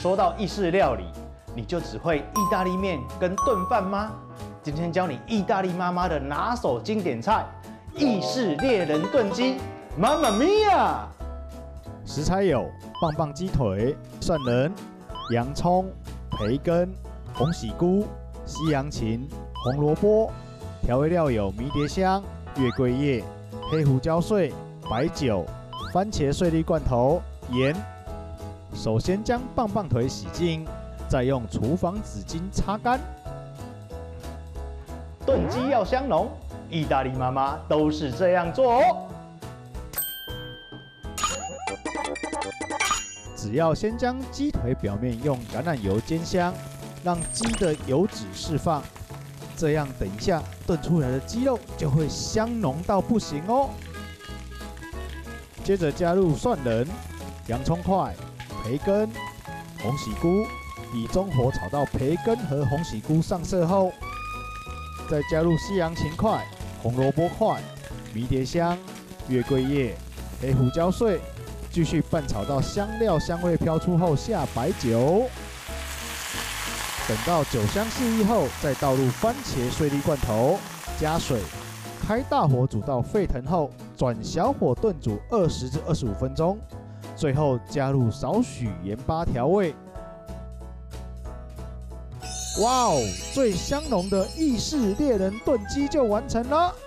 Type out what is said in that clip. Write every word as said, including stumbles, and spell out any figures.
说到意式料理，你就只会意大利面跟炖饭吗？今天教你意大利妈妈的拿手经典菜——意式猎人炖鸡，妈妈咪呀！ 食材有棒棒鸡腿、蒜仁、洋葱、培根、红喜菇、西洋芹、红萝卜。调味料有迷迭香、月桂叶、黑胡椒碎、白酒、番茄碎粒罐头、盐。首先将棒棒腿洗净，再用厨房纸巾擦干。 炖鸡要香浓，意大利妈妈都是这样做哦。 只要先将鸡腿表面用橄榄油煎香，让鸡的油脂释放，这样等一下炖出来的鸡肉就会香浓到不行哦。接着加入蒜仁、洋葱块、培根、红喜菇，以中火炒到培根和红喜菇上色后，再加入西洋芹块、红萝卜块、迷迭香、月桂叶、黑胡椒碎，继续拌炒到香料香味飘出后下白酒。等到酒香四溢后，再倒入番茄碎粒罐头，加水，开大火煮到沸腾后，转小火炖煮二十至二十五分钟，最后加入少许盐巴调味。哇哦，最香浓的意式猎人炖鸡就完成了。